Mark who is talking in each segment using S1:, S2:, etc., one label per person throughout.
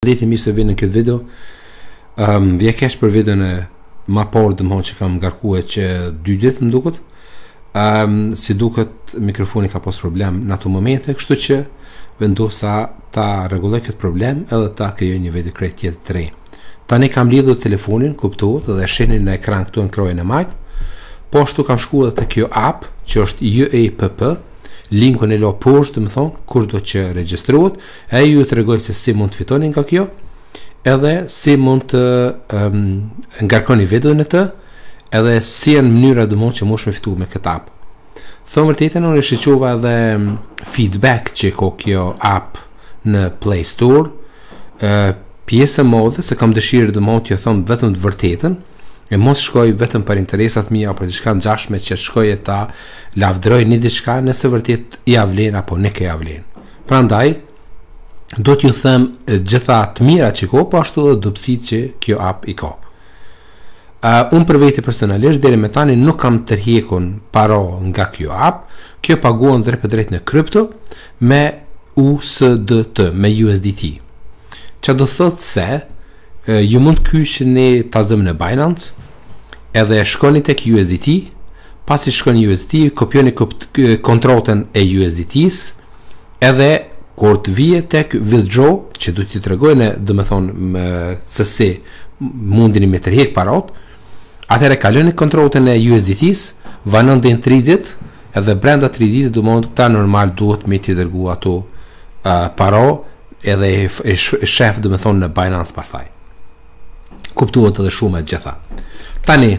S1: Leti mirë se vinë në këtë video. Vje kesh për videon e ma parë dëmon që kam ngarkuar që 2 ditë më duket. Si duket mikrofoni ka pas problem në ato momente, kështu që vendosa ta rregulloj këtë problem edhe ta krijoj një video krejt tjetër të re. Tani kam lidhur telefonin, kuptohet, dhe shihni në ekran këtu në krojën e majt. Po ashtu kam shkuar te kjo app që është UAPP. Linkun e lo poshtë, më thonë, kur do që regjistrohet, e ju të regoj se si mund të fitoni nga kjo, edhe si mund të ngarkoni video në të, edhe si në mënyra dhe mund që mund shme fitu me këtë app. Thonë vërtetën, unë e shiqova edhe feedback që ko kjo app në Play Store, pjesë e modhe, se kam dëshirë dhe mund të jo thonë vetëm të vërtetën, e mos shkoj vetëm për interesat mia apo diçka ngjashme që shkoj e ta lavdroj një diçka nëse vërtet ja vlen apo nuk e ja vlen. Prandaj do t'ju them gjitha të mirat që ka, po ashtu edhe dobësitë që kjo app i ka. Unë për vete personalisht deri me tani nuk kam tërhequr para nga kjo app. Kjo paguan drejt për drejt në kripto me USDT, me USDT. Që do thotë se ju mund kyshni ta zëm në Binance, edhe shkoni tek USDT, pasi shkoni USDT, kopjoni kontrolën e USDT-s, edhe kur të vije tek withdraw, që du t'i tregoj në, do me thonë, se si mundini me tërheq parat, atëherë kaloni kontrolën e USDT-s, vanon dhe në 3 ditë, edhe brenda 3 ditë do mund ta normal duhet me t'i dërgu ato para, edhe e shef, do me thonë, në Binance pastaj. Kuptuat edhe shumë e gjitha. Tani,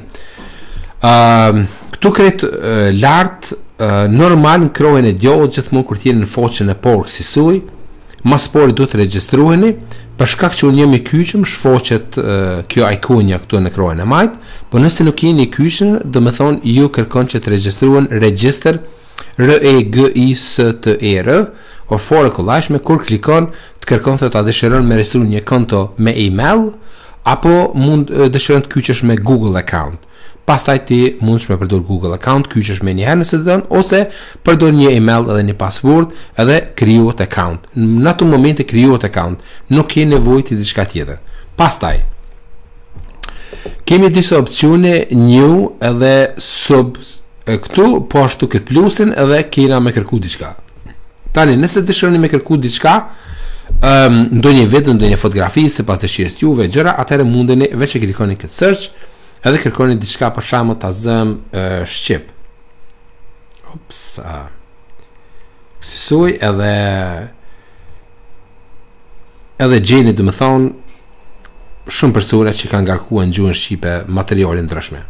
S1: këtu kretë lartë, normal në krojën e djohët gjithmonë kur t'jeni në foqen e porë si suj, mas pori du të registruheni, për shkak që unë jemi kyqëm, shfoqet kjo ikonja këtu në krojën e majtë, po nëse nuk jeni kyqën, do me thonë ju kërkon që të registruhen register REGISTER, o fore kollajshme, kur klikon të kërkon të ta dëshiron me registru një konto me email, apo mund dëshiron të kyqesh me Google account. Pastaj ti mund shme përdor Google account, kyqesh me një herë nëse të dënë, ose përdor një email edhe një password edhe krijohet account. Në ato momente krijohet account, nuk ke nevojë të diçka tjetër. Pastaj kemi disa opsione new edhe sub këtu, po ashtu këtë plusin edhe kena me kërku diçka. Tani nëse dëshironi me kërku diçka, ndonjë video, ndonjë fotografi, se pas dëshirës juve gjëra, atëherë mundeni veç e klikoni këtë search edhe kërkoni diçka, për shembull ta zëm shqip. Ops. Kësaj edhe gjeni, do të thonë, shumë persona që kanë ngarkuar në gjuhën shqipe materiale ndryshme.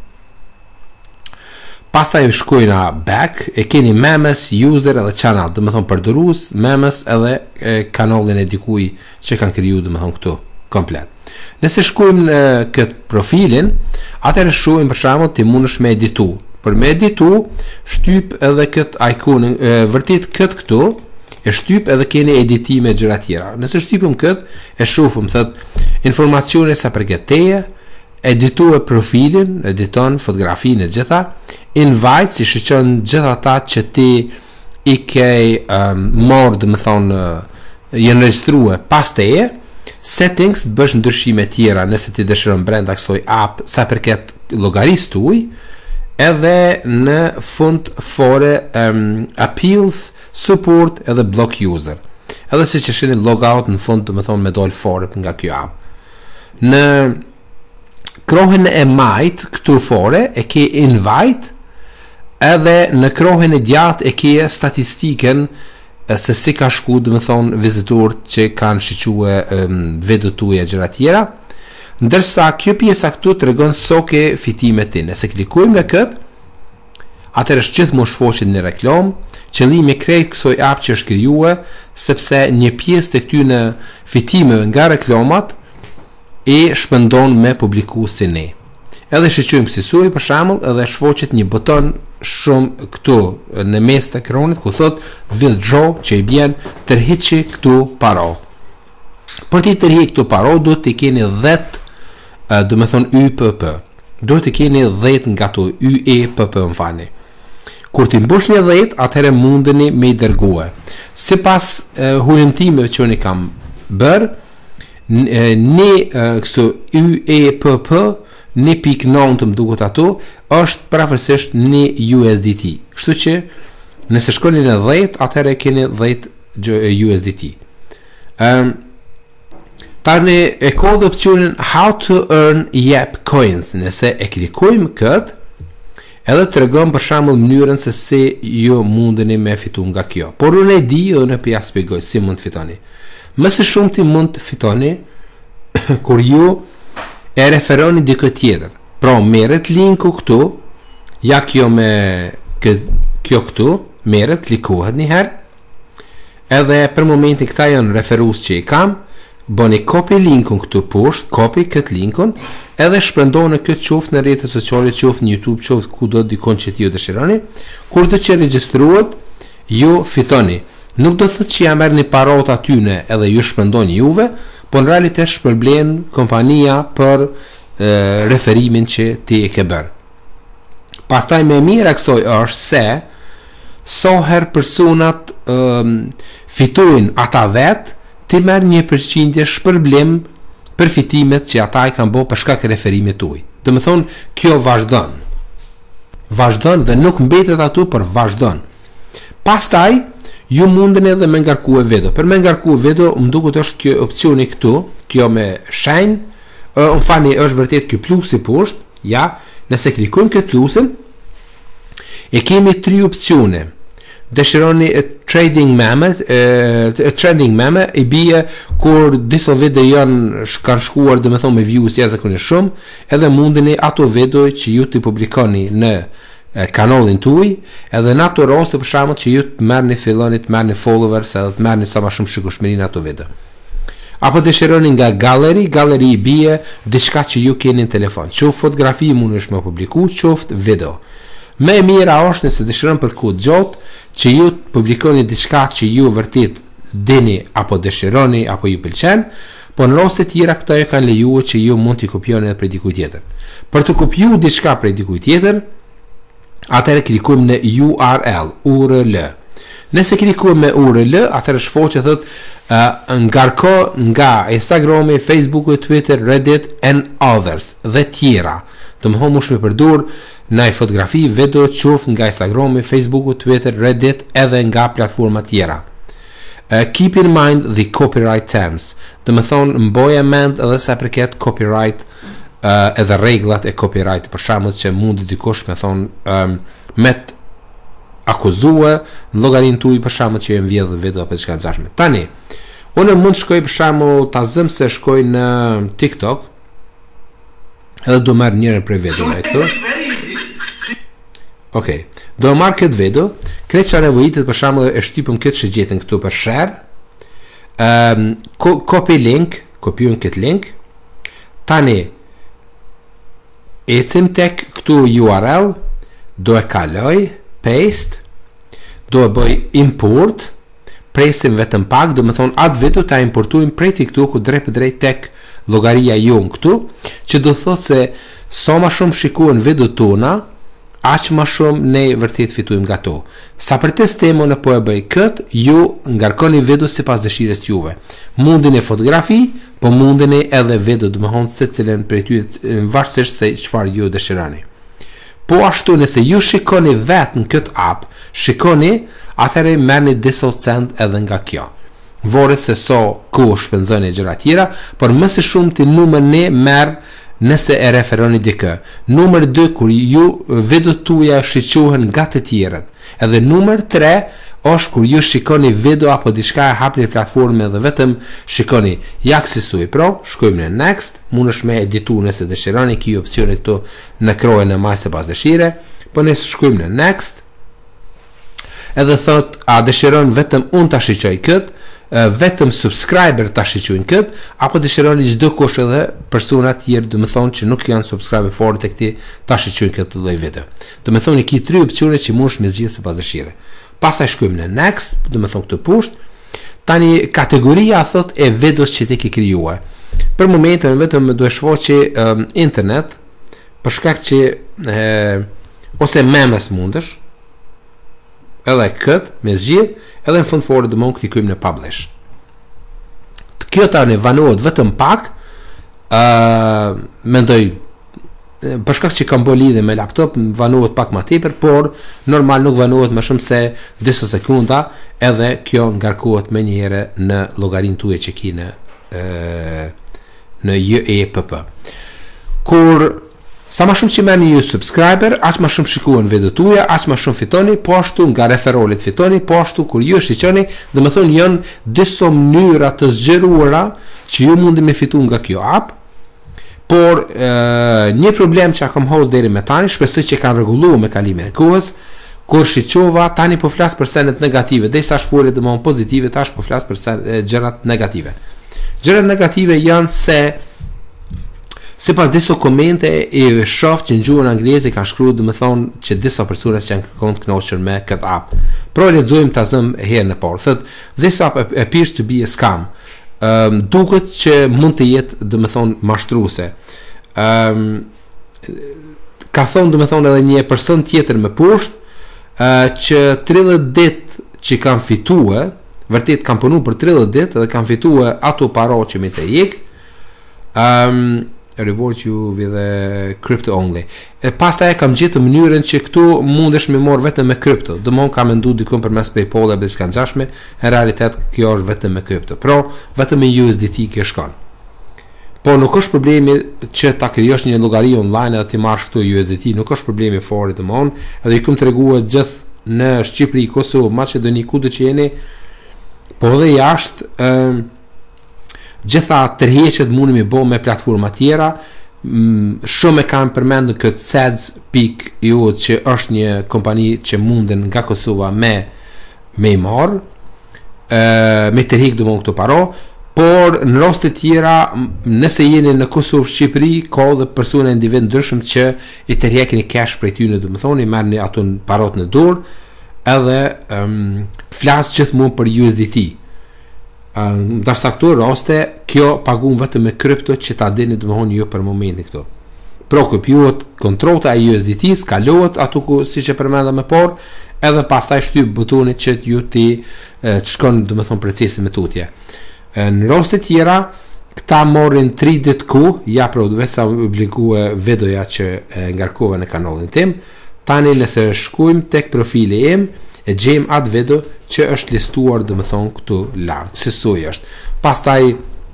S1: Pastaj shkojna back, e keni memes, user edhe channel, do me thonë përdorues, memes edhe kanalin e dikuj që kanë kriju, do me thonë këtu, komplet. Nëse shkojmë në këtë profilin, atëherë shohim për shembull ti mundesh me editu. Për me editu, shtyp edhe këtë ikonin, vërtet këtë këtu, e shtyp edhe keni editime gjëra tjera. Nëse shtypim këtë, e shohim thot informacione sa përket teje, editue profilin, editon fotografinë e gjitha, invite, si shqyqon gjitha ta që ti i ke morë, dhe me thonë, jenë registrue pas teje, settings, të bësh ndryshime tjera nëse ti dëshiron brenda kësoj app, sa përket llogarisë tuaj, edhe në fund fore appeals, support edhe block user. Edhe si që shini logout në fund, dhe me thonë, me dol fore nga kjo app. Në krohen e majt këtu fore e ke invite, edhe në krohen e djathtë e ke statistiken se si ka shku, dhe me thonë, vizitorët që kanë shique video tuaja gjëra tjera, ndërsa kjo pjesa këtu të regon so ke fitimet ti. Nëse klikujmë në këtë, atër është gjithë më shfoqet në reklam, qëllimi krejt kësoj app që është krijuar, sepse një pjesë të këty në fitimeve nga reklamat e shpëndon me publiku si ne. Edhe shqyqymë si suj, për shembull, edhe shfoqet një buton shumë këtu në mes të ekranit ku thot withdraw, që i bjen tërhiqi këtu para. Për ti tërhiq këtu para, do të keni 10, do me thonë UPP. Do të keni 10 nga to UEPP më fani. Kur ti mbush një 10, atëherë mundeni me i dërgue. Sipas hurimtimeve që unë kam bërë, kështu UEPP 1.9 më duket ato, është prafërsisht një USDT. Kështu që nëse shkoni në 10, atëherë keni 10 USDT. Tani e ka dhe opcionin How to earn YEP coins. Nëse e klikojmë këtë, edhe të regon për shembull mënyrën se si ju mundeni me fitu nga kjo. Por unë e di, unë e pja spjegoj si mund të fitoni. Më së shumti mund të fitoni kur ju e referoni dikë tjetër. Pra merret linku këtu, ja kjo me kjo këtu, merret, klikohet një herë. Edhe për momentin këta janë referues që i kam, bëni copy linkun këtu poshtë, copy këtë linkun, edhe shpërndoni këtë qoftë në rrjetet sociale, qoftë në YouTube, qoftë kudo dikon që ti ju dëshironi. Kur të që regjistruat, ju fitoni. Nuk do thotë që ja merrni parot atyne edhe ju shpërndoni juve, por në realitet shpërblen kompania për referimin që ti e ke bërë. Pastaj më mirë kësaj është se sa herë personat fitojnë ata vetë, ti merr 1% shpërblim për fitimet që ata i kanë bërë për shkak të referimit tuaj. Do të thonë kjo vazhdon. Vazhdon dhe nuk mbetet atu, por vazhdon. Pastaj ju munden edhe me ngarkue video. Për me ngarkue video, më duket është kjo opcioni këtu, kjo me shenjë, më fani është vërtet kjo plusi poshtë, ja, nëse klikojmë këtë plusin, e kemi 3 opcione. Dëshironi trading meme i bie kur disa video janë kanë shkuar dhe me thonë me views jashtëzakonisht shumë, edhe mundeni ato video që ju të publikoni në kanalin tuaj, edhe në ato raste për shembull që ju të merrni followers edhe të merrni sa më shumë shikueshmëri në ato video. Apo dëshironi nga gallery i bie diçka që ju keni në telefon, qoftë fotografi mundesh me publiku, qoftë video. Më e mira është nëse dëshiron për kohë gjatë që ju të publikoni diçka që ju vërtet dini apo dëshironi apo ju pëlqen, por në raste tjera këta ju kanë lejuar që ju mund t'i kopjoni edhe prej dikujt tjetër. Për të kopjuar diçka prej dikujt tjetër, atëherë klikojmë në URL. Nëse klikojmë me URL, atëherë shfaqet thotë ngarko nga Instagrami, Facebooku, Twitter, Reddit and others dhe tjera. Do të thonë më përdor në fotografi, video, qoftë nga Instagrami, Facebooku, Twitter, Reddit edhe nga platforma tjera. Keep in mind the copyright terms. Do të thonë mboje mend edhe sa përket copyright edhe rregullat e copyright, për shembull që mund dikush me thonë me akuzue në llogarinë tuaj për shembull që e mbledh video apo diçka ngjashme. Tani, unë mund shkoj për shembull ta zëm se shkoj në TikTok, edhe do marr njërin prej videove këtu. Okej, do marr këtë video, kreç nevojitet për shembull e shtypëm këtë shigjetën këtu për share. Copy link, kopjojmë këtë link. Tani ecim tek këtu URL, do e kaloj, paste, do e bëj import, presim vetëm pak, do me thonë atë video ta importuim prej TikToku drejt për drejt tek llogaria jon këtu, që do thotë se sa më shumë shikohen video tona, aq më shumë ne vërtet fitojmë nga to. Sa për testimon e po e bëj kët, ju ngarkoni video sipas dëshirës juve. Mundeni fotografi, po mundeni edhe video, do të thonë secilën prej tyre varësisht se çfarë ju dëshironi. Po ashtu nëse ju shikoni vetë në këtë app, shikoni, atëherë merrni disa cent edhe nga kjo. Varet se sa kohë shpenzoni gjëra tjera, por më së shumti numër ne merr nëse e referoni dikë. Numër 2 kur ju video tuaja shiqohen nga të tjerët. Edhe numër 3 është kur ju shikoni video apo diçka e hapni platformën dhe vetëm shikoni. Ja kësaj pro, shkojmë në next, mundesh me editu nëse dëshironi, ki opsione këtu në krojën e majse pas dëshire, po nëse shkojmë në next, edhe thot, a dëshiron vetëm unë ta shiqoj këtë, vetëm subscriber ta shiqojnë këtë, apo dëshironi çdo kush edhe persona të tjerë, do të thonë që nuk janë subscriber fort tek ti, ta shiqojnë këtë lloj video. Do të thonë ki 3 opsione që mundesh me zgjedhë sipas dëshire. Pastaj shkojmë në next, do të thonë këtë poshtë. Tani kategoria thot e videos që ti ke krijuar. Për momentin vetëm do të shfaqë internet, për shkak që ose memes mundesh, edhe këtë me zgjidh, edhe në fund fare do mund klikojmë në publish. Kjo tani vanohet vetëm pak, mendoj për shkak që kam bërë lidhje me laptop vanohet pak më tepër, por normal nuk vanohet më shumë se disa sekonda, edhe kjo ngarkohet menjëherë në llogarinë tuaj që ki në JEPP. Kur sa më shumë që merrni ju subscriber, aq më shumë shikohen videot tuaja, aq më shumë fitoni, po ashtu nga referolet fitoni, po ashtu kur ju shiqoni, domethënë janë disa mënyra të zgjeruara që ju mundi me fitu nga kjo app. Por një problem që kam hos deri me tani, shpresoj që kanë rregulluar me kalimin e kohës, kur shiqova tani po flas për senet negative, derisa tash folë domon pozitive, tash po flas për gjërat negative. Gjërat negative janë se sipas disa komente e shoh që në gjuhën angleze kanë shkruar domethënë që disa persona që janë kënaqur me këtë app. Pro lexojmë ta zëm herën e parë. Thot this app appears to be a scam. Duket që mund të jetë domethënë mashtruese. Ka thonë domethënë edhe një person tjetër më poshtë që 30 ditë që kanë fituar, vërtet kanë punuar për 30 ditë dhe kanë fituar ato para që më të ik. Reward you with a crypto only. Pastaj kam gjetur mënyrën që këtu mundesh me marr vetëm me kripto. Domthon kam menduar dikon përmes PayPal apo diçka ngjashme, në realitet kjo është vetëm me kripto. Pra, vetëm me USDT kjo shkon. Po nuk është problemi që ta krijosh një llogari online dhe ti marrësh këtu USDT, nuk është problemi fare domthon, edhe ju kam treguar gjithë në Shqipëri, Kosovë, Maqedoni, kudo që jeni, po edhe jashtë gjitha tërheqjet mundi me bë me platforma tjera. Shumë e kanë përmendur këtë Seds.io që është një kompani që munden nga Kosova me marr, me tërheq domon këto para, por në raste tjera nëse jeni në Kosovë, Shqipëri, ka edhe persona individ ndryshëm që i tërheqin cash prej tyre, domethënë i marrin ato parat në dorë, edhe flas gjithmonë për USDT. Ndërsa këto raste kjo pagun vetëm me kripto që ta dini domethënë jo për momentin këto. Pro kopjuohet kontrollta e USDT, skalohet ato ku siç e përmenda më parë, edhe pastaj shtyp butonin që ju ti shkon domethënë procesi me tutje. Në raste tjera këta morrin 3 ditë ku, ja pro sa obligue videoja që ngarkova në kanalin tim. Tani nëse shkojmë tek profili im, e gjejmë atë video që është listuar domethënë këtu lart. Sesoj është. Pastaj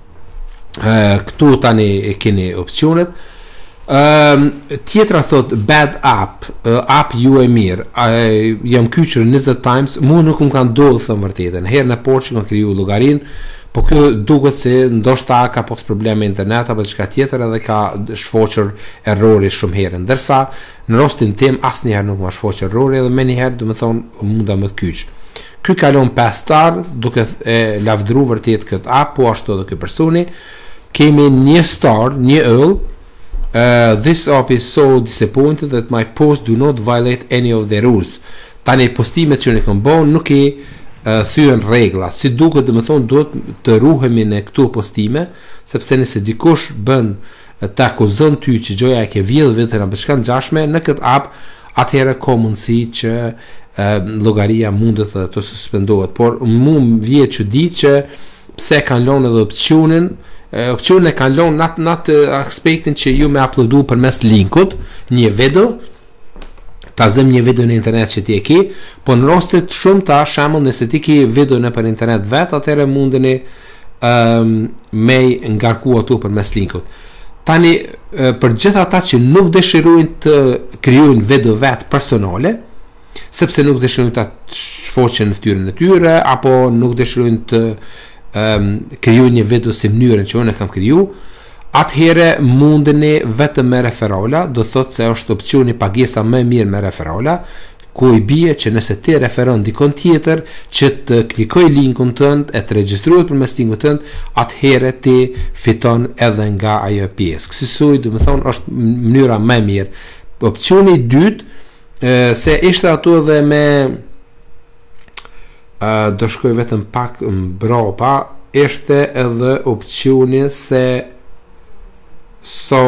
S1: këtu tani e keni opsionet. Tjetra thot bad app, app ju e mirë. Jam kyçur 20 times, mua nuk më kanë ndodhur thënë vërtetën. Herën e parë që kam kriju llogarin, po kjo duket se ndoshta ka pas probleme internet apo diçka tjetër edhe ka shfaqur errori shumë herë. Ndërsa në rastin tim asnjëherë nuk më shfaq errori dhe menjëherë domethënë munda më të kyç. Ky kalon 5 star, duke lavdru vërtet këtë app, po ashtu edhe ky personi. Kemi 1 star, 1 ëll. This app is so disappointed that my posts do not violate any of the rules. Tani postimet që ne kam bën nuk i thyen rregullat. Si duket domethënë duhet të ruhemi në këto postime, sepse nëse dikush bën të akuzon ty që gjoja e ke vjedh vetëm apo diçka ngjashme në këtë app, atëherë ka mundësi që llogaria mundet të suspendohet. Por mu vjen çudi që pse kanë lënë edhe opsionin e kanë lënë në atë aspektin që ju me uploadu përmes linkut një video, ta zëm një video në internet që ti e ki, po në rastet shumë ta shembull nëse ti ki video në për internet vet, atëherë mundeni me ngarku ato përmes linkut. Tani për gjithë ata që nuk dëshirojnë të krijojnë video vet personale, sepse nuk dëshirojnë ta shfaqen në fytyrën e tyre apo nuk dëshirojnë të krijojnë një video si mënyrën që unë kam kriju, atëherë mundeni vetëm me referala, do thotë se është opcioni pagesa më mirë me referala, ku i bie që nëse ti referon dikon tjetër që të klikoj linkun tënd e të regjistruhet përmes linkut tënd, atëherë ti fiton edhe nga ajo pjesë. Kësaj domethënë është mënyra më e mirë. Opcioni i dytë se ishte ato edhe me do shkoj vetëm pak mbrapa, ishte edhe opcioni se so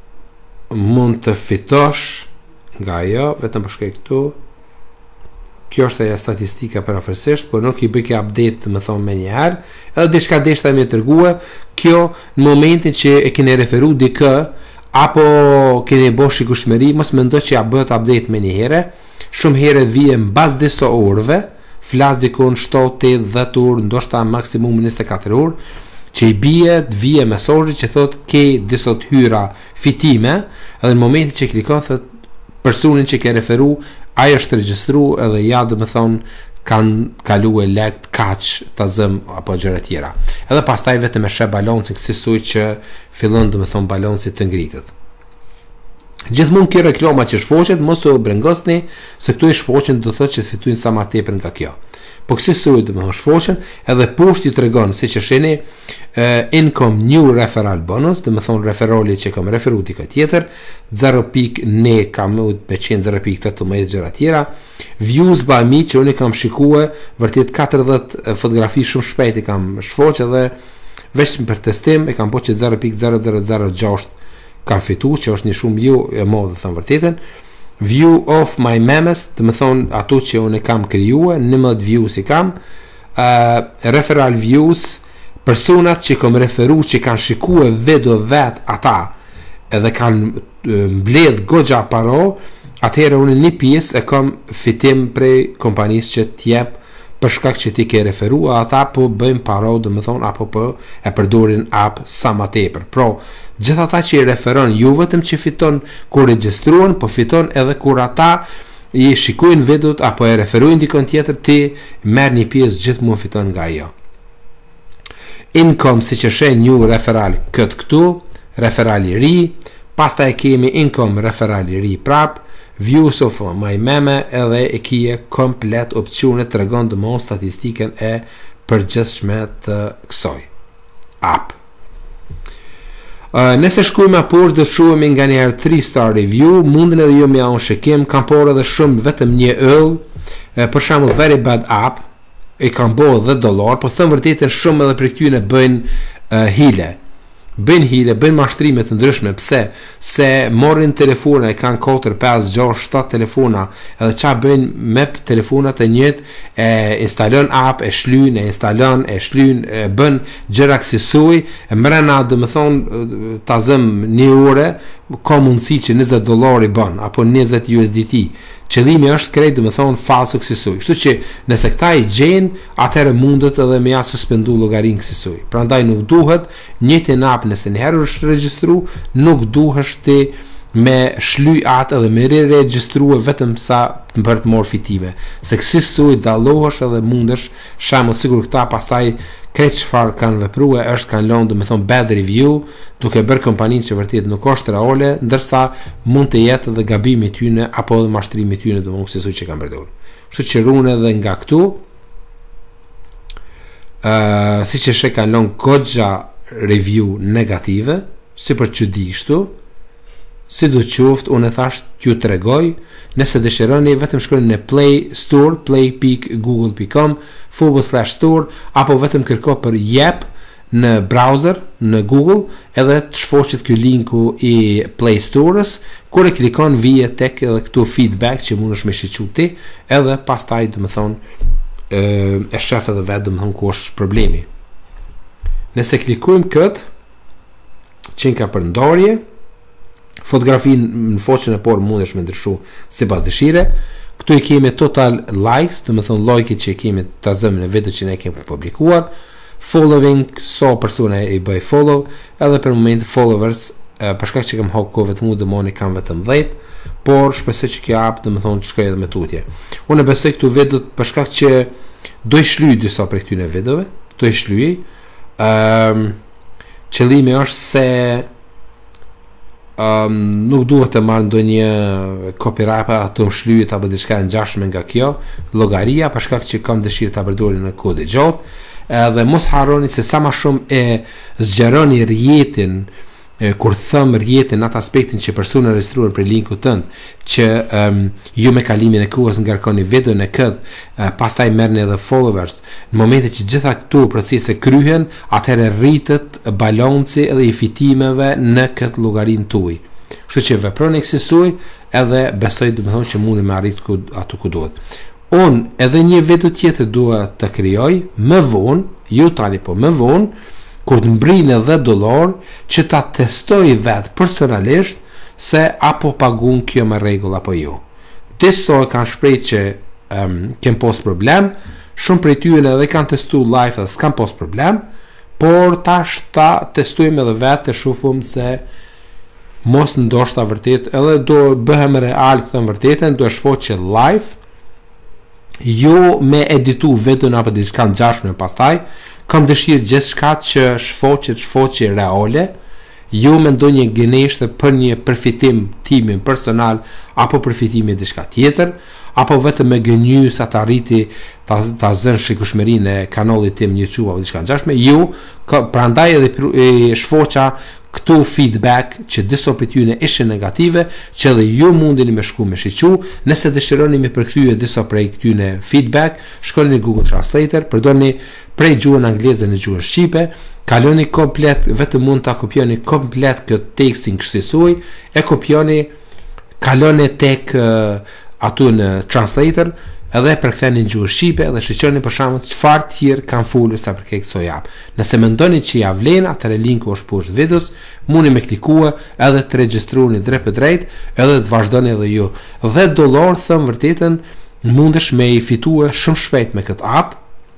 S1: mund të fitosh nga ajo, vetëm përshkoj këtu, kjo është ajo statistika përafërsisht, por nuk i bëj kjo update më thonë me njëherë, edhe diçka deshta me tërgua, kjo në momentin që e keni referu dikë, apo keni bo shikueshmëri, mos mendo që ja bëhet update me njëherë, shumë herë vije mbas disa orëve, flas dikon 7, 8, 10 orë, ndoshta maksimum 24 orë, që i vije mesazhi që thot ke disa hyra fitime, edhe në momentin që klikon thot personin që ke referu, ai është regjistru edhe ja do më thonë kanë kaluar lekt kaq ta zëm apo gjëra tjera. Edhe pastaj vetëm e sheh balancin kësaj që fillon do më thonë balanci të ngritet. Gjithmonë kjo reklama që shfaqet mos u brengosni se këtu i shfaqen do thotë që fitojnë sa më tepër nga kjo. Po kësaj do më thonë shfaqen edhe poshtë i tregon siç e shihni income new referral bonus, do më thonë referali që kam referuar dikë tjetër 0.ne kam me 0.18 gjëra tjera, views by me që unë kam shikuar vërtet 40 fotografi shumë shpejt i kam shfaqur edhe vetëm për testim e kam bërë 0.0006 kam fitu, që është një shumë ju e modë thënë vërtetën. View of my memes, të më thonë ato që unë kam kryua, 11 views i kam, referral views, personat që kam referu që kanë shikua video vet ata, edhe kanë mbledh gogja paro, atëherë unë një pjesë e kam fitim prej kompanisë që t'jep për shkak që ti ke referua, ata po bëjmë paro, do më thonë, apo po e përdorin app sa ma tepër. Pro, gjithë ata që i referon, ju vetëm që fiton kur regjistruan, po fiton edhe kur ata i shikojnë videot, apo e referojnë dikon tjetër, ti merr një pjesë gjithmonë fiton nga ajo. Income, si që shen një referal këtu, referal i ri, pastaj kemi income referal i ri prap, views of my meme edhe e kije komplet opcionet të regon dhe mon statistikën e përgjithshme të kësoj app. Nëse shkujme a poshtë dhe të shuemi nga njëherë 3-star review, mundin edhe ju me a unë shikim, kam por edhe shumë vetëm një ëll, për shamu very bad app, e kam bo $10, po thëmë vërtetën shumë edhe për këtyne bëjnë hile. Bëjnë mashtrime të ndryshme. Pse? Se morrin telefona, e kanë 4, 5, 6, 7 telefona, edhe qa bëjnë me telefonat e njët, e instalon app, e shlyn, e bën gjëra kësaj, e mrena dhe më thonë, ta zëm një ore, ka mundësi që $20 i bën, apo 20 USDT. Qëllimi është krejt dhe më thonë falso kësaj. Kështu që nëse këta i gjenë, atëherë mundet edhe me ja suspendu llogarin kësaj. Prandaj nuk duhet njëjtin app nëse njëherë është regjistru, nuk duhesh ti me shly atë edhe me re-regjistru vetëm sa për të morë fitime. Se kësaj dallohesh edhe mundesh shamo sigur këta pastaj krejt çfarë kanë vepruar është kanë lënë do të thonë bad review, duke bërë kompaninë që vërtet nuk është reale, ndërsa mund të jetë edhe gabimi i tyre apo edhe mashtrimi i tyre domosht se që kanë përdorur. Kështu që runë edhe nga këtu, siç e sheh kanë lënë goxha review negative, si për çudi kështu. Si do qoftë, unë e thash t'ju të regoj, nëse dëshironi vetëm shkoni në Play Store, play.google.com /store, apo vetëm kërko për Jep në browser, në Google, edhe të shfoqet ky linku i Play Stores, kur e klikon vije tek edhe këtu feedback që mund është me shiquti, edhe pastaj do më thonë e shef edhe vetë do më thonë ku është problemi. Nëse klikojmë këtë, qenka për ndarje, fotografin në foqen e por mundesh me ndryshu si pas dëshire. Këtu i kemi total likes, të me thonë like që i kemi të zëmë në video që ne kemi publikuar, following, so persona i bëj follow, edhe për moment followers, përshka që kam hawk kovet mu dëmoni kam vetëm 10, por shpesoj që kjo app të me thonë që shkoj edhe me tutje. Unë e besoj këtu video përshka që do i shlyj disa për këtyne videove, do i shlyj, qëllimi është se nuk duhet të marrë ndonjë copyright apo më shlyhet apo diçka e ngjashme nga kjo llogaria, për shkak që kam dëshirë ta përdori në kod e gjatë, edhe mos harroni se sa më shumë e zgjeroni rrjetin, kur thëm rrjetin atë aspektin që persona regjistruar për linkut tënd, që ju me kalimin e kohës ngarkoni videon e kët, pastaj merrni edhe followers. Në momentin që gjitha këto procese kryhen, atëherë rritet balanci edhe i fitimeve në këtë llogarinë tuaj. Kështu që veproni kësaj edhe besoj domethënë që mundi me arrit ato ku duhet. unë edhe një video tjetër dua të krijoj më vonë, jo tani po më vonë, kur të mbrinë edhe dollar që ta testoj vetë personalisht se apo pagun kjo me rregull apo jo. Disa kanë shprehur që kem pas problem, shumë prej tyre edhe kanë testuar live dhe s'kan pas problem, por tash ta testojmë edhe vetë të shohim se mos ndoshta vërtet edhe do bëhem real të thënë vërtetën, do shfaqë live, jo me editu vetën apo diçka ngjashme pastaj, kam dëshirë gjithçka që shfaqet reale, jo me ndonjë gënjeshtër për një përfitim timin personal apo përfitimi diçka tjetër, apo vetëm me gënjy sa të arriti ta zën shikueshmërinë e kanalit tim YouTube apo diçka ngjashme, jo, prandaj edhe shfoqa këtu feedback që disa prej tyre ishin negative, që edhe ju mundeni me shku me shiqu. Nëse dëshironi me përkthye disa prej këtyre feedback, shkoni në Google Translator, përdorni prej gjuhën angleze në gjuhën shqipe, kaloni komplet, vetëm mund ta kopjoni komplet këtë tekstin kësaj, e kopjoni, kaloni tek atu në Translator, edhe përktheni në gjuhën shqipe dhe shiqoni për shembull çfarë tjerë kanë folur sa për këto jap. Nëse mendoni që ja vlen, atëherë linku është poshtë videos, mundi me klikua edhe të regjistroni drejt për drejt, edhe të vazhdoni edhe ju. $10 thëm vërtetën mundesh me i fitua shumë shpejt me këtë app,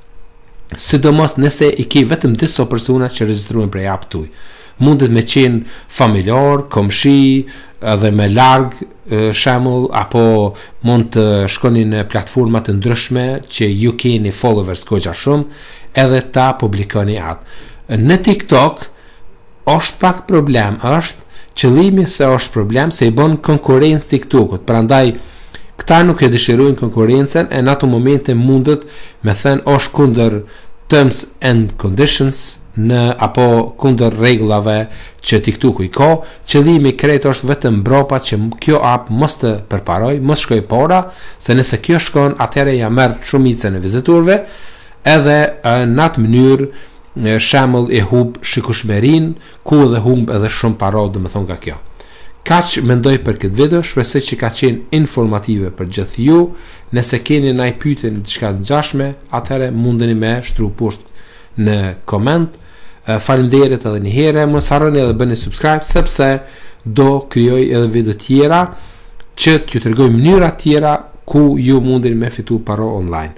S1: sidomos nëse i ke vetëm disa persona që regjistrojnë për app tuaj. Mundet me qenë familjar, komshi, edhe me larg shembull, apo mund të shkoni në platforma të ndryshme që ju keni followers goxha shumë, edhe ta publikoni atë. Në TikTok është pak problem, është qëllimi se është problem se i bën konkurrencë TikTokut, prandaj këta nuk e dëshirojnë konkurrencën, e në ato momente mundet me thënë është kundër terms and conditions apo kundër rregullave që TikToku i ka. Qëllimi krejt është vetëm mbrapa që kjo app mos të përparoj, mos shkoj para, se nëse kjo shkon, atëherë ja merr shumicën e vizitorëve, edhe në atë mënyrë shembull e humb shikueshmërinë, ku dhe humb edhe shumë para, domethënë nga kjo. Kaq mendoj për këtë video, shpresoj që ka qenë informative për gjithë ju. Nëse keni ndaj pyetje diçka të ngjashme, atëherë mundeni me shtru poshtë në koment. Faleminderit edhe një herë, mos harroni edhe bëni subscribe, sepse do krijoj edhe video tjera që t'ju tregoj mënyra tjera ku ju mundeni me fitu para online.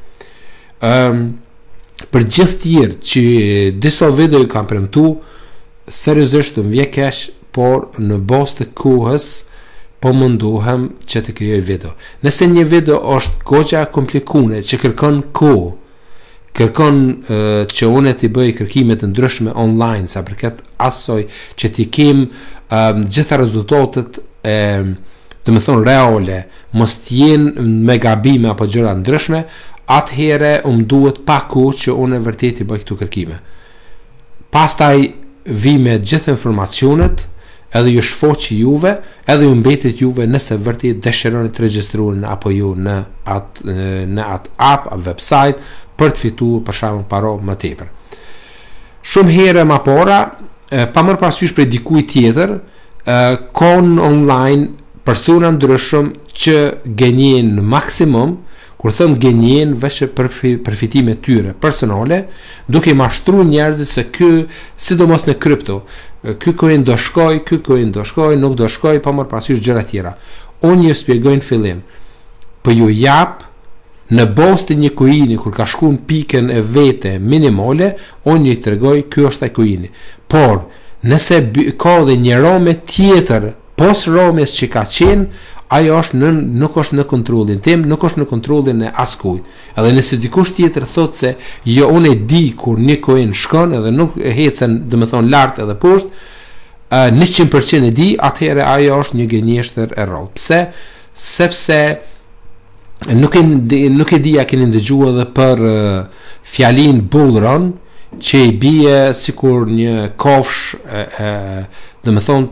S1: Për gjithë tjerë që disa video i kam premtu, seriozisht të mvje keq, por në bazë të kohës po mundohem që të krijoj video. Nëse një video është goxha komplikuar që kërkon kohë, kërkon që unë t'i bëj kërkime të ndryshme online, sa përket asoj që t'i kem gjitha rezultatet domethënë reale, mos t'jenë me gabime apo gjëra ndryshme, atëherë duhet pak kohë që unë vërtet t'i bëj këtu kërkime. Pastaj vi me gjithë informacionet, edhe ju shfoqi juve, edhe ju mbetet juve nëse vërtet dëshironi të regjistroni apo ju në atë app, website, për të fituar për shembull para më tepër. Shumë herë më para, pa marrë parasysh për dikujt tjetër, kanë online persona ndryshëm që gënjejnë maksimum, kur them gënjejnë vetë për përfitimet tyre personale, duke mashtruar njerëzit se ky, sidomos në kripto, ky coin do shkoj, ky coin do shkoj, nuk do shkoj, pa marrë parasysh gjëra tjera. Unë ju shpjegoj në fillim, po ju jap në bazë të një coini, kur ka shku në pikën e vete minimale, unë ju tregoj ky është ai coini. Por nëse ka dhe një rome tjetër pos romes që ka qenë, ajo nuk është në kontrollin tim, nuk është në kontrollin e askujt. Edhe nëse dikush tjetër thotë se jo, unë e di kur një coin shkon edhe nuk hecen, domethënë lart edhe poshtë, 100% e di, atëherë ajo është një gënjeshtër e rrallë. Pse? Sepse nuk e di a keni dëgjuar edhe për fjalin bull run, që i bie sikur një kofsh domethënë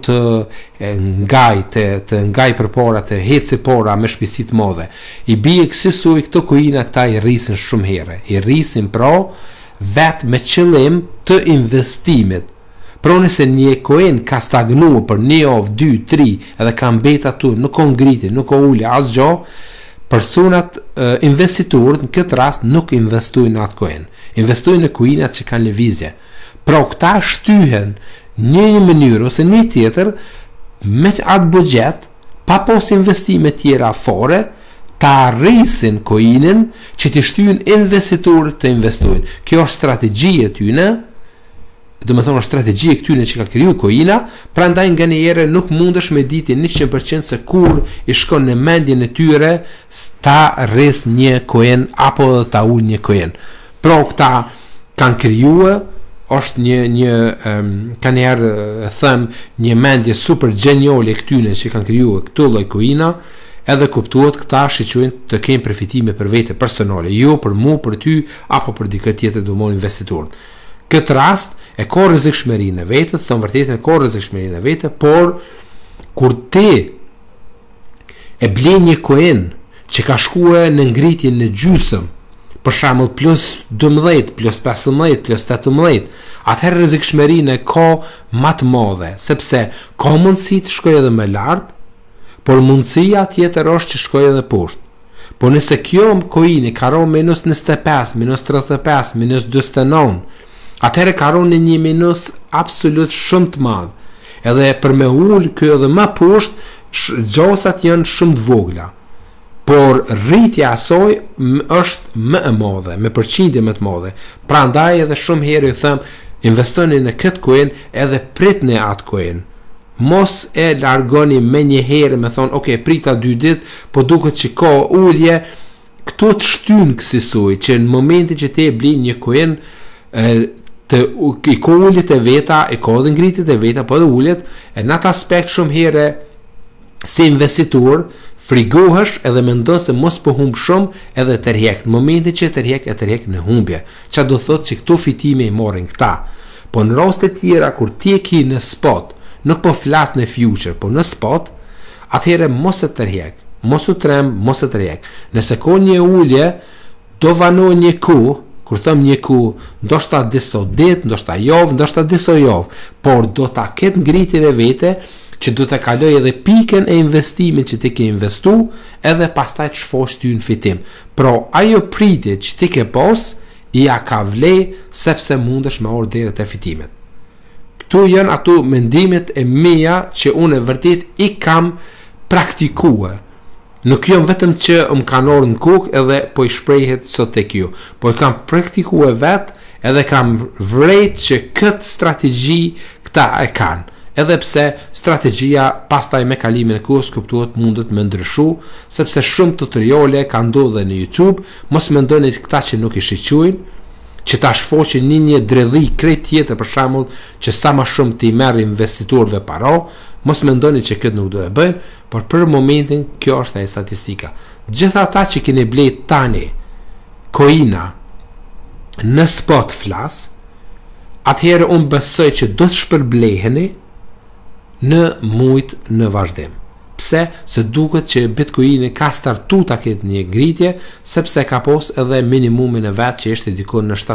S1: të ngaj përpara, të heci para me shpejtësi të madhe. I bie kësaj këto coina këta i rrisin shumë herë. I rrisin pra vetë me qëllim të investimit. Pra nëse një coin ka stagnuar për një javë, 2, 3, edhe ka mbet atu, nuk ka ngritje, nuk ka ulje asgjë, personat investitorët në këtë rast nuk investojnë në atë coin. Investojnë në coinat që kanë lëvizje. Pra këta shtyhen një mënyrë ose një tjetër me atë buxhet, pa pas investime tjera fare, ta rrisin coinin që të shtyhen investitorët të investojnë. Kjo është strategjia e tyre. Do më thonë strategji e këtyne që ka kriju coina, prandaj nga njëherë nuk mundesh me ditë 100% se kur i shkon në mendjen e tyre ta rres një coin apo ta ul një coin. Pra këta kanë krijuar është ka njëherë them një mendje super geniale këtyne që kanë krijuar këtë lloj coina, edhe kuptohet këta shiqojnë të kenë përfitime për vete personale, jo për mu, për ty apo për dikë tjetër do më investitor. Këtë rast e ka rrezikshmërinë e vetë, thon vërtetën e ka rrezikshmërinë e vetë, por kur ti e blen një coin që ka shkuar në ngritje në gjysmë, për shembull plus 12, plus 15, plus 18, atëherë rrezikshmërinë ka më të madhe, sepse ka mundësi të shkojë edhe më lart, por mundësia tjetër është që shkojë edhe poshtë. Po nëse kjo coin ka rënë minus 25, minus 35, minus 49, atëherë ka rënë një minus absolut shumë të madh. Edhe për me ul kjo edhe më poshtë, gjosat janë shumë të vogla. Por rritja e saj është më e madhe, me përqindje më të madhe. Prandaj edhe shumë herë ju them, investoni në këtë coin edhe pritni atë coin. Mos e largoni me një herë me thonë, ok, prita 2 ditë, po duket që ka ulje, këto të shtyn kësaj që në momentin që ti e blin një coin, i ka uljet e veta, i ka dhe ngritjet e veta, po dhe uljet, e në atë aspekt shumë herë si investitor, frigohesh edhe mendon se mos po humb shumë edhe tërheq. Në momentin që tërheq në humbje. Çfarë do thotë që këto fitime i morrin këta. Po në raste të tjera kur ti e ke në spot, nuk po flas në future, po në spot, atëherë mos e tërheq. Mos u tremb, mos e tërheq. Nëse ka një ulje, do vanoj një kohë. Kur them një kohë, ndoshta disa ditë, ndoshta javë, ndoshta disa javë, por do ta ketë ngritjen e vete që do të kaloj edhe pikën e investimit që ti ke investu, edhe pastaj të shfosh ty në fitim. Pra, ajo pritje që ti ke pas, i a ka vlej, sepse mundesh me orë dherët e fitimet. Këtu janë ato mendimet e mia që unë vërtet i kam praktikuar. Nuk jam vetëm që më kanë orë në kokë edhe po i shprejhet sot tek ju, po i kam praktikuar vetë edhe kam vrejt që këtë strategji këta e kanë. Edhe pse strategjia pastaj me kalimin e kohës kuptohet mundet me ndryshu, sepse shumë tutoriale kanë ndodhur në YouTube, mos mendoni këta që nuk i shiqojnë, që ta shfoqin një dredhi krejt tjetër për shembull që sa më shumë ti merr investitorëve para, mos mendoni që këtë nuk do e bëjnë, por për momentin kjo është e statistika. Gjithë ata që keni blet tani coina në spot flas, atëherë unë besoj që do të shpërbleheni në mujt në vazhdim. Pse? Se duket që Bitcoin ka startu ta ketë një ngritje, sepse ka pos edhe minimumin e vetë që ishte dikon në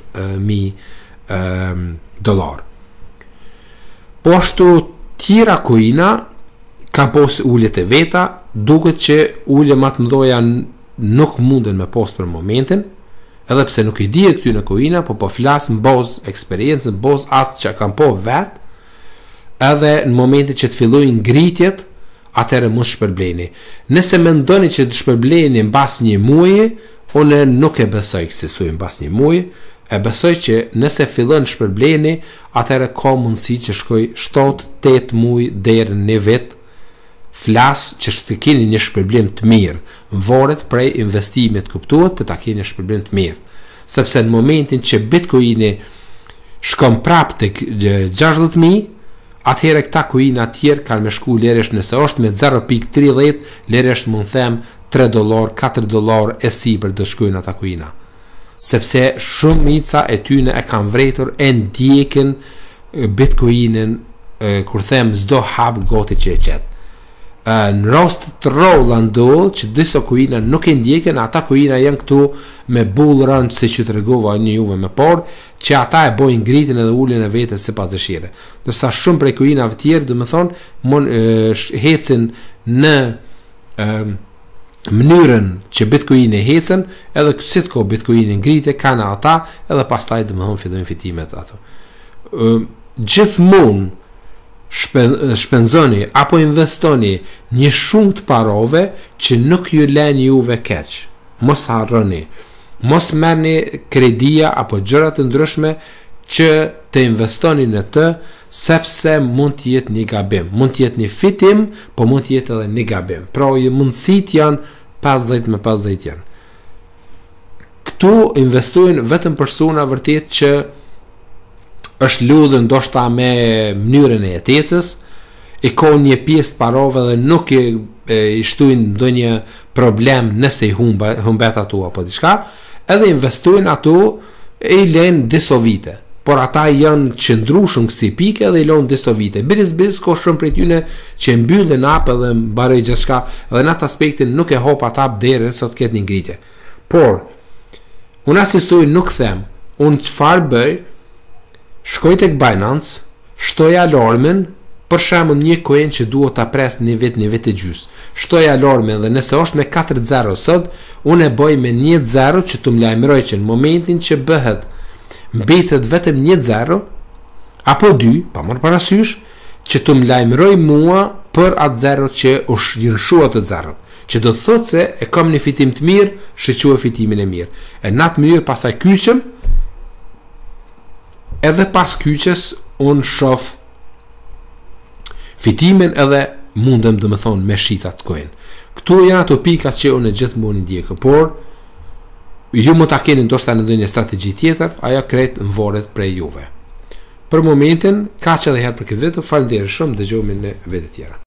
S1: $17,000. Po ashtu tjera coina kanë pos uljet e veta, duket që ulje më të mëdha nuk munden me pos për momentin, edhe pse nuk i di e këty në coina, po flas në bazë eksperiencë, në bazë atë që kanë po vetë, edhe në momentin që të fillojnë ngritjet, atëherë mos shpërbleni. Nëse mendoni që të shpërbleni mbas një muaji, unë nuk e besoj kësaj mbas një muaji, e besoj që nëse fillon shpërbleni, atëherë ka mundësi që shkoj 7-8 muaj deri në vit. Flas që të keni një shpërblim të mirë, varet prej investimit kuptohet, për ta keni një shpërblim të mirë. Sepse në momentin që Bitcoini shkon prapë tek 60.000, atëherë këta coina tjerë kanë me shku leresht, nëse është me 0.30, leresht mund them $3, $4 e sipër do shkojnë ata coina. Sepse shumica e tyne e kanë vrejtur e ndjekin Bitcoinin, kur them zdo hap goti që e qetë. Në rast të rrolla ndodh që disa coina nuk e ndjekin, ata coina janë këtu me bull run, si që të regova një juve me parë, që ata e bojnë ngritjen edhe uljen e vetes sipas dëshire. Ndërsa shumë prej coinave të tjerë, do të thonë, hecin në mënyrën që Bitcoin e hecën, edhe si të ko Bitcoin e ngrite, kanë ata, edhe pastaj domethënë fillojnë fitimet ato. Gjithmonë shpenzoni apo investoni një shumë të parove që nuk ju lën juve keq. Mos harroni, mos merrni kredia apo gjëra të ndryshme që të investoni në të, sepse mund të jetë një gabim, mund të jetë një fitim, po mund të jetë edhe një gabim. Pra mundësit janë 50-50 janë. Këtu investojnë vetëm persona vërtet që është ludhën ndoshta me mënyrën e jetesës, i ka një pjesë të parove dhe nuk i shtojnë ndonjë problem nëse i humbet ato apo diçka, edhe investojnë ato e i lënë disa vite. Por ata janë qëndrueshëm kësi pike dhe i lënë disa vite. Biz ka shumë prej tyre që mbyllën hap edhe mbaroi gjithçka, dhe në atë aspektin nuk e hop ata deri sa të ketë një ngritje. Por unë asnjësoj nuk them, unë çfarë bëj? Shkoj tek Binance, shtoj alarmin, për shembull një coin që duhet ta pres një vit e gjys. Shtoj alarmin dhe nëse është me 4-0 sot, unë e bëj me 1-0 që të më lajmëroj që në momentin që bëhet mbetet vetëm 1-0 apo 2, pa marrë parasysh, që të më lajmëroj mua për atë 0 që është jënshuat të 0. Që do të thotë se e kam një fitim të mirë, shqyqua fitimin e mirë. E në atë mënyrë pastaj kyqem, edhe pas kyqes unë shof fitimin edhe mundem dhe me thonë me shitat coin. Këtu janë ato pikat që unë e gjithmonë ndjekë, por ju më ta keni ndoshta në ndonjë strategji tjetër, ajo krejt në varet prej juve. Për momentin, kaq edhe herë për këtë video, faleminderit shumë, dëgjojmë në video tjera.